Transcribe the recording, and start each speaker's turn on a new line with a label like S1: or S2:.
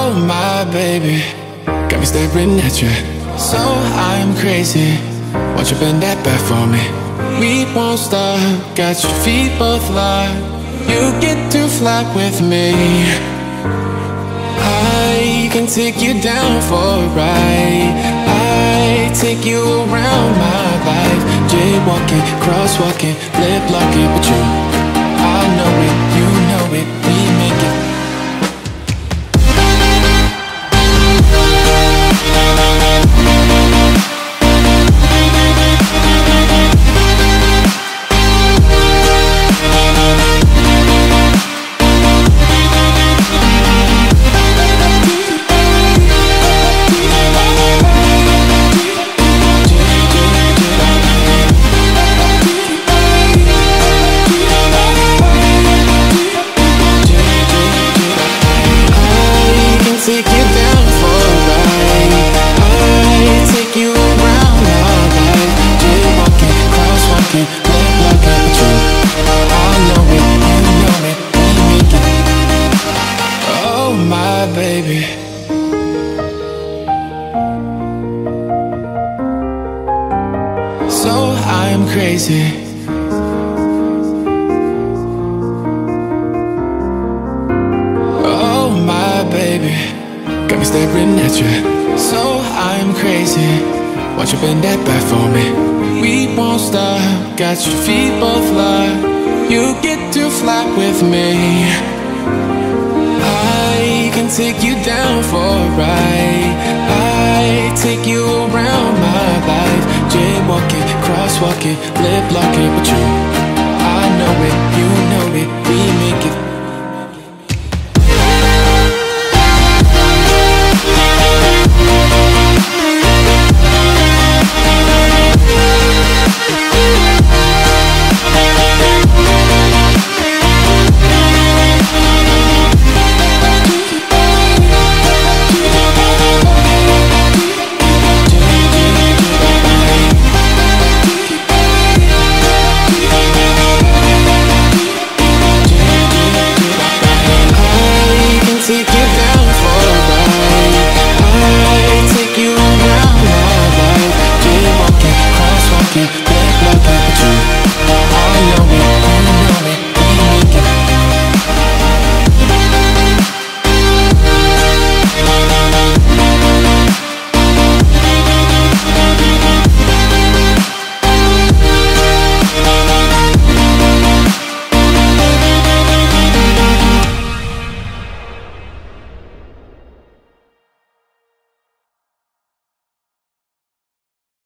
S1: Oh my baby, got me staring at you. So I'm crazy, won't you bend that back for me? We won't stop, got your feet both locked. You get to fly with me. I can take you down for a ride. I take you around my life. Jaywalking, crosswalking, lip locking, but you, I know it, you know it, we make it. Oh my baby, got me staring at you. So I'm crazy, won't you bend that back for me? We won't stop, got your feet both locked. You get to fly with me. I can take you down for a ride. I take you around my life. Jaywalking, crosswalking, lip locking, but you, I know it, you know it, we make it. Take